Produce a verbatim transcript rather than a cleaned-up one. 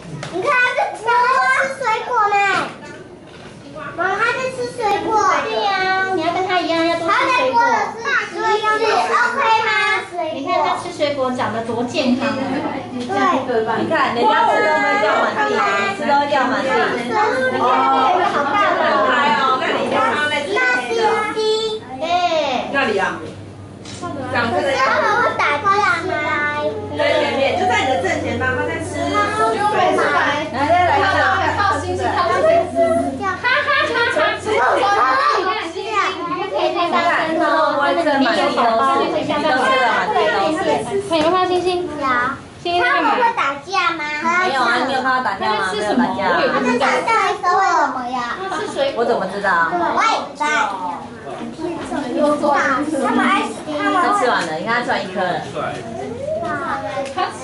你看它在吃水果呢。妈，它在吃水果。 对呀，你要跟它一样要多吃水果。 所以是 OK 吗？ 你看它吃水果长得多健康啊！ 对， 你看人家吃都会掉满地，吃都会掉满地。 哦，好大的。 拍哦，那你刚刚在那 C C， 对， 那里啊？长这个样他子。 们会打架吗？ 在前面，就在你的正前方，他在吃水果。 来来来，看靠星星，靠星星， 哈哈哈哈！ 你看星星，你可以再大声哦，真的里面有宝宝，会像这样看有没有看到星星？ 有。 星星在他们会哪？ 打架吗？ 没有啊，你没有看到打架吗？没有打架。 他们打架的时候为什么呀？ 吃水果。 我怎么知道？ 我也不知道。有多大？他们爱吃，他们他吃完了，你看他吃完一颗了。 哇！ 他吃